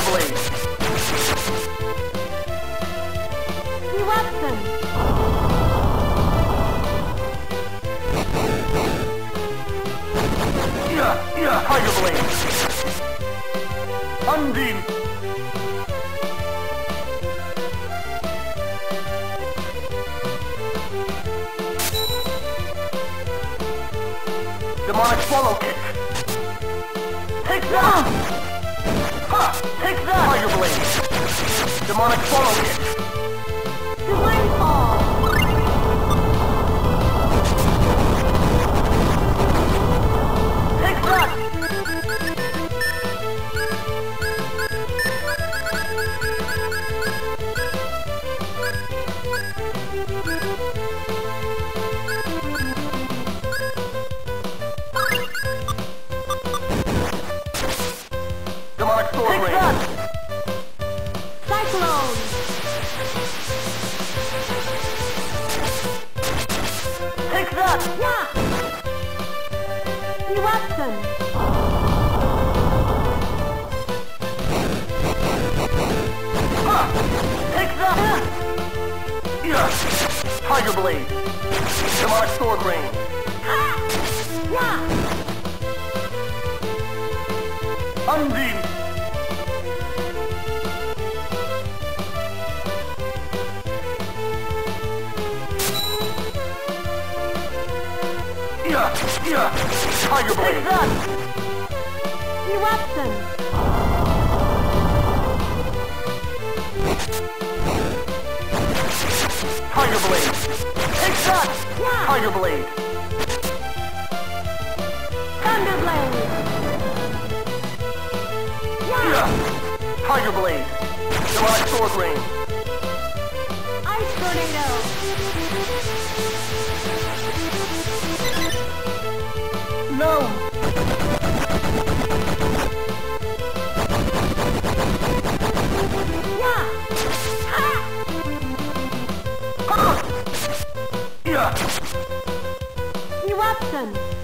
Tiger Blade. Eruption. Tiger Blade. Undine. Demonic Swallow Kick. Take that! Ha! Take that! Tiger Blade. Demonic Swallow Kick. Divine Fall. Take that! Demonic Sword Rain. Take that! Cyclone. Take that! Yeah. Eruption. Ha! Take that! Tiger Blade. Demonic Sword Rain. Ha! Yeah. Undine. Tiger Blade. Take that. Eruption. Tiger Blade. Take that! Yeah. Tiger Blade. Thunderblade. Yeah. Tiger Blade. Demonic Sword Rain. Ice Tornado. No! Yeah. Ha! Ha! Eruption.